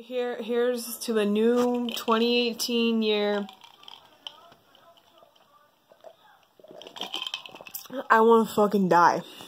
Here's to the new 2018 year. I wanna fucking die.